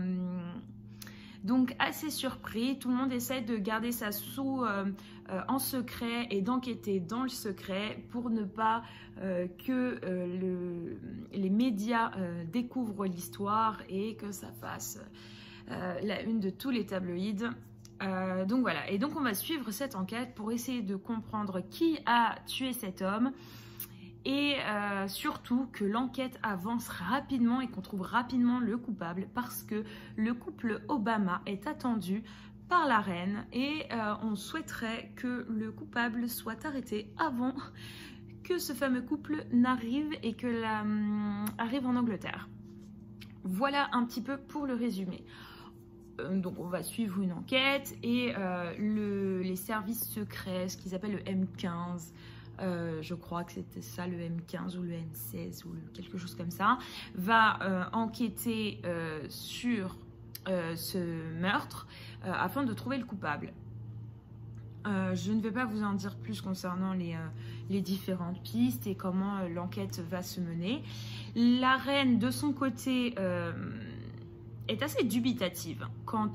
Donc assez surpris, tout le monde essaie de garder ça en secret et d'enquêter dans le secret pour ne pas que les médias découvrent l'histoire et que ça fasse la une de tous les tabloïds. Donc voilà, et donc on va suivre cette enquête pour essayer de comprendre qui a tué cet homme et surtout que l'enquête avance rapidement et qu'on trouve rapidement le coupable parce que le couple Obama est attendu par la reine et on souhaiterait que le coupable soit arrêté avant que ce fameux couple n'arrive et que arrive en Angleterre. Voilà un petit peu pour le résumé. Donc on va suivre une enquête et les services secrets, ce qu'ils appellent le M15, je crois que c'était ça, le M15 ou le M16 ou quelque chose comme ça, va enquêter sur ce meurtre afin de trouver le coupable. Je ne vais pas vous en dire plus concernant les différentes pistes et comment l'enquête va se mener. La reine, de son côté, est assez dubitative quant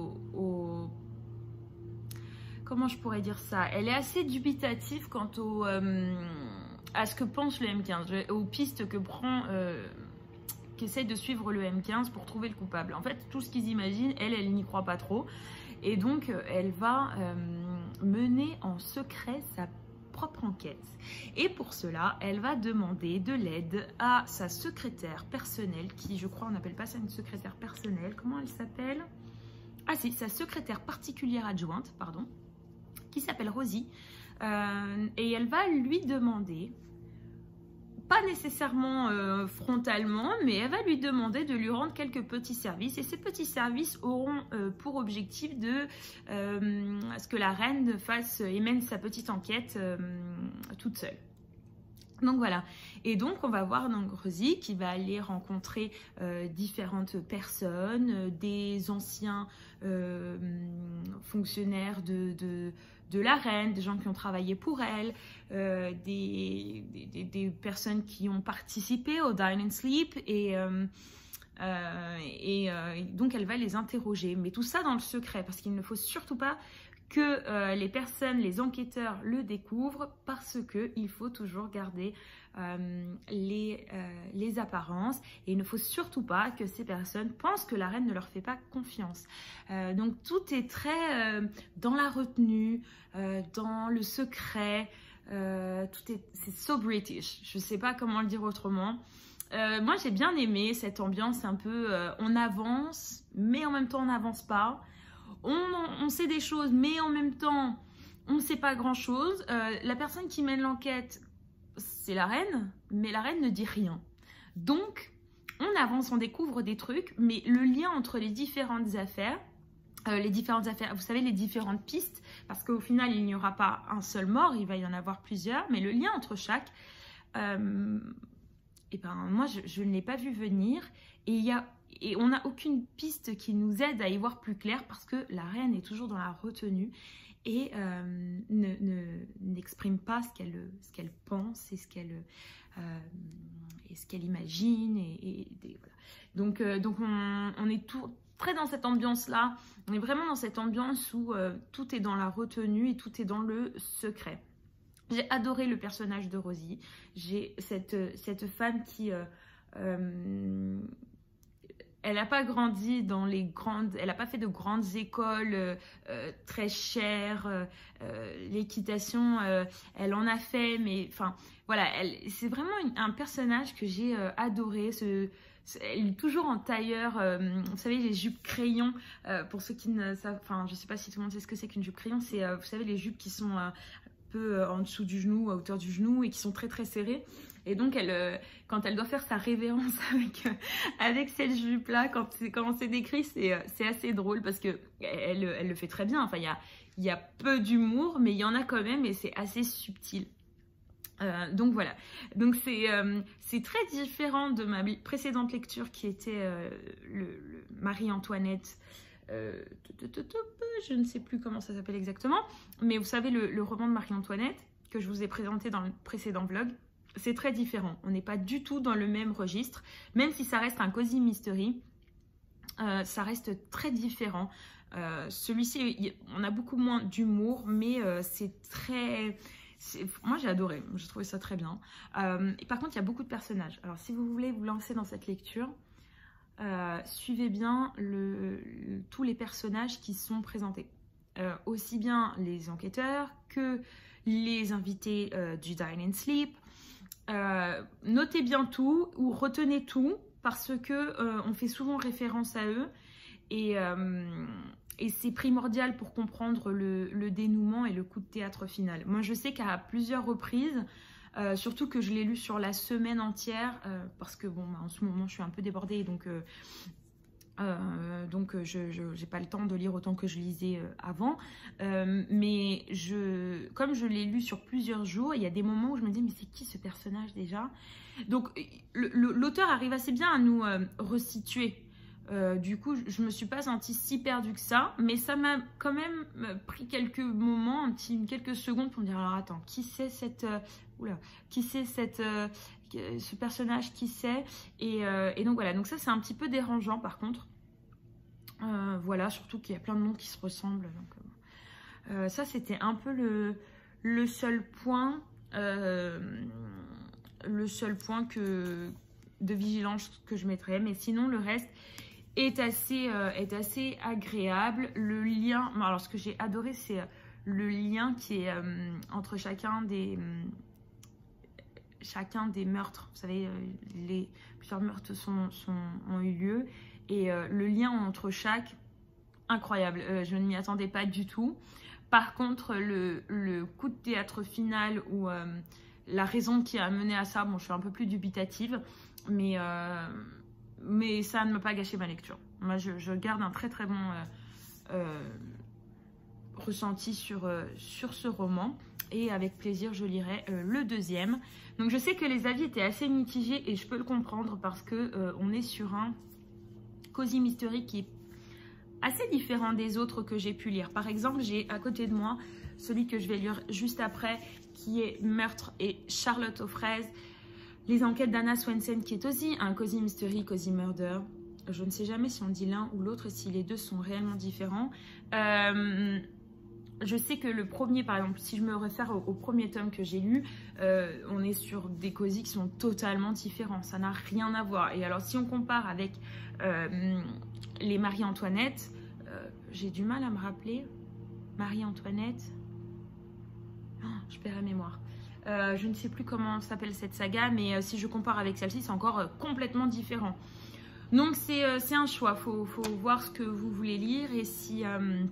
comment je pourrais dire ça? Elle est assez dubitative quant à ce que pense le M15, aux pistes que prend, qu'essaie de suivre le M15 pour trouver le coupable. En fait, tout ce qu'ils imaginent, elle n'y croit pas trop. Et donc, elle va mener en secret sa propre enquête. Et pour cela, elle va demander de l'aide à sa secrétaire personnelle, qui, je crois, on n'appelle pas ça une secrétaire personnelle. Comment elle s'appelle? Ah si, sa secrétaire particulière adjointe, pardon, qui s'appelle Rosie. Et elle va lui demander, pas nécessairement frontalement, mais elle va lui demander de lui rendre quelques petits services. Et ces petits services auront pour objectif de ce que la reine fasse et mène sa petite enquête toute seule. Donc voilà, et donc on va voir donc Rosie qui va aller rencontrer différentes personnes, des anciens fonctionnaires de la reine, des gens qui ont travaillé pour elle, des personnes qui ont participé au Dine and Sleep et donc elle va les interroger, mais tout ça dans le secret parce qu'il ne faut surtout pas que les personnes, les enquêteurs le découvrent parce qu'il faut toujours garder les apparences et il ne faut surtout pas que ces personnes pensent que la reine ne leur fait pas confiance. Donc tout est très dans la retenue, dans le secret, c'est so British, je ne sais pas comment le dire autrement. Moi j'ai bien aimé cette ambiance un peu on avance mais en même temps on n'avance pas. On sait des choses, mais en même temps, on ne sait pas grand-chose. La personne qui mène l'enquête, c'est la reine, mais la reine ne dit rien. Donc, on avance, on découvre des trucs, mais le lien entre les différentes affaires, vous savez, les différentes pistes, parce qu'au final, il n'y aura pas un seul mort, il va y en avoir plusieurs, mais le lien entre chaque, moi, je ne l'ai pas vu venir, et on n'a aucune piste qui nous aide à y voir plus clair parce que la reine est toujours dans la retenue et n'exprime pas ce qu'elle pense et ce qu'elle imagine. Voilà. Donc on est très dans cette ambiance-là. On est vraiment dans cette ambiance où tout est dans la retenue et tout est dans le secret. J'ai adoré le personnage de Rosie. J'ai cette femme qui... elle n'a pas grandi dans elle n'a pas fait de grandes écoles très chères. L'équitation, elle en a fait, mais enfin, voilà, c'est vraiment un personnage que j'ai adoré. Elle est toujours en tailleur, vous savez, les jupes crayons, pour ceux qui ne savent, enfin, je sais pas si tout le monde sait ce que c'est qu'une jupe crayon, c'est, vous savez, les jupes qui sont un peu en dessous du genou, à hauteur du genou, et qui sont très très serrées. Et donc, quand elle doit faire sa révérence avec cette jupe-là, quand c'est décrit, c'est assez drôle parce que elle le fait très bien. Enfin, il y a peu d'humour, mais il y en a quand même et c'est assez subtil. Donc voilà. Donc c'est très différent de ma précédente lecture qui était le Marie-Antoinette. Je ne sais plus comment ça s'appelle exactement, mais vous savez, le roman de Marie-Antoinette que je vous ai présenté dans le précédent vlog. C'est très différent, on n'est pas du tout dans le même registre, même si ça reste un cozy mystery, ça reste très différent. Celui-ci, on a beaucoup moins d'humour, mais c'est très... Moi j'ai adoré, j'ai trouvé ça très bien. Et par contre, il y a beaucoup de personnages. Alors si vous voulez vous lancer dans cette lecture, suivez bien tous les personnages qui sont présentés. Aussi bien les enquêteurs que les invités du Dine and Sleep. Notez bien tout ou retenez tout parce que on fait souvent référence à eux et c'est primordial pour comprendre le dénouement et le coup de théâtre final. Moi je sais qu'à plusieurs reprises, surtout que je l'ai lu sur la semaine entière parce que bon, en ce moment je suis un peu débordée donc Donc j'ai pas le temps de lire autant que je lisais avant, mais comme je l'ai lu sur plusieurs jours, il y a des moments où je me dis mais c'est qui ce personnage déjà? Donc l'auteur arrive assez bien à nous resituer. Du coup je me suis pas sentie si perdue que ça, mais ça m'a quand même pris quelques moments, quelques secondes pour me dire alors attends, qui c'est cette ce personnage, qui c'est, et donc voilà, donc ça c'est un petit peu dérangeant par contre. Voilà, surtout qu'il y a plein de noms qui se ressemblent, donc ça c'était un peu le seul point de vigilance que je mettrais, mais sinon le reste est assez agréable. Le lien, alors ce que j'ai adoré c'est le lien qui est entre chacun des meurtres. Vous savez, plusieurs meurtres ont eu lieu, et le lien entre chaque, incroyable. Je ne m'y attendais pas du tout. Par contre, le coup de théâtre final ou la raison qui a mené à ça, bon, je suis un peu plus dubitative, mais ça ne m'a pas gâché ma lecture. Moi, je garde un très très bon ressenti sur ce roman, et avec plaisir je lirai le deuxième. Donc je sais que les avis étaient assez mitigés, et je peux le comprendre parce que on est sur un cozy mystery qui est assez différent des autres que j'ai pu lire. Par exemple, j'ai à côté de moi celui que je vais lire juste après, qui est Meurtre et Charlotte aux fraises, les enquêtes d'Anna Swensen, qui est aussi un cozy mystery, cozy murder. Je ne sais jamais si on dit l'un ou l'autre, si les deux sont réellement différents. Je sais que le premier, par exemple, si je me réfère au premier tome que j'ai lu, on est sur des cosy qui sont totalement différents. Ça n'a rien à voir. Et alors, si on compare avec les Marie-Antoinette, j'ai du mal à me rappeler. Marie-Antoinette, oh, je perds la mémoire. Je ne sais plus comment s'appelle cette saga, mais si je compare avec celle-ci, c'est encore complètement différent. Donc, c'est un choix. Faut voir ce que vous voulez lire, et si...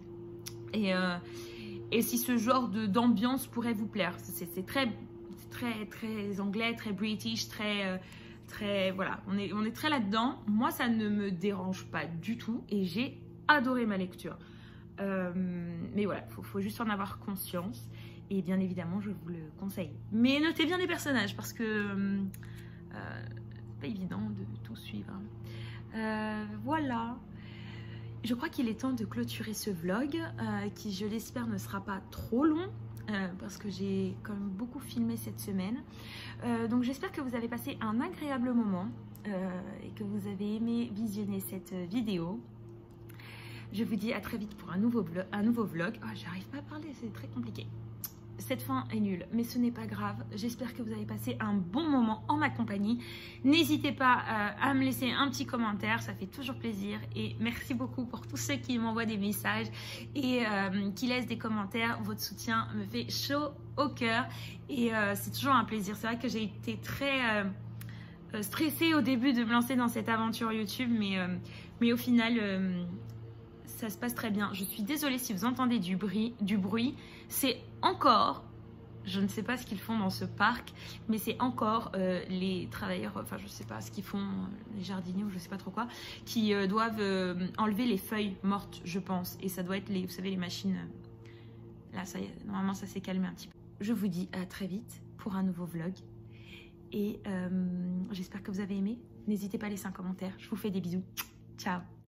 Et si ce genre d'ambiance pourrait vous plaire. C'est très anglais, très british, très voilà. On est très là-dedans. Moi, ça ne me dérange pas du tout, et j'ai adoré ma lecture. Mais voilà, faut juste en avoir conscience. Et bien évidemment, je vous le conseille. Mais notez bien les personnages, parce que c'est pas évident de tout suivre. Voilà. Je crois qu'il est temps de clôturer ce vlog, qui, je l'espère, ne sera pas trop long, parce que j'ai quand même beaucoup filmé cette semaine. Donc j'espère que vous avez passé un agréable moment, et que vous avez aimé visionner cette vidéo. Je vous dis à très vite pour un nouveau vlog. Oh, j'arrive pas à parler, c'est très compliqué. Cette fin est nulle, mais ce n'est pas grave. J'espère que vous avez passé un bon moment en ma compagnie. N'hésitez pas à me laisser un petit commentaire, ça fait toujours plaisir. Et merci beaucoup pour tous ceux qui m'envoient des messages et qui laissent des commentaires. Votre soutien me fait chaud au cœur, et c'est toujours un plaisir. C'est vrai que j'ai été très stressée au début de me lancer dans cette aventure YouTube, mais au final... ça se passe très bien. Je suis désolée si vous entendez du bruit. C'est encore, je ne sais pas ce qu'ils font dans ce parc, mais c'est encore les travailleurs, enfin je ne sais pas ce qu'ils font, les jardiniers ou je ne sais pas trop quoi, qui doivent enlever les feuilles mortes, je pense. Et ça doit être, vous savez, les machines. Là, ça y est, normalement ça s'est calmé un petit peu. Je vous dis à très vite pour un nouveau vlog. Et j'espère que vous avez aimé. N'hésitez pas à laisser un commentaire. Je vous fais des bisous. Ciao.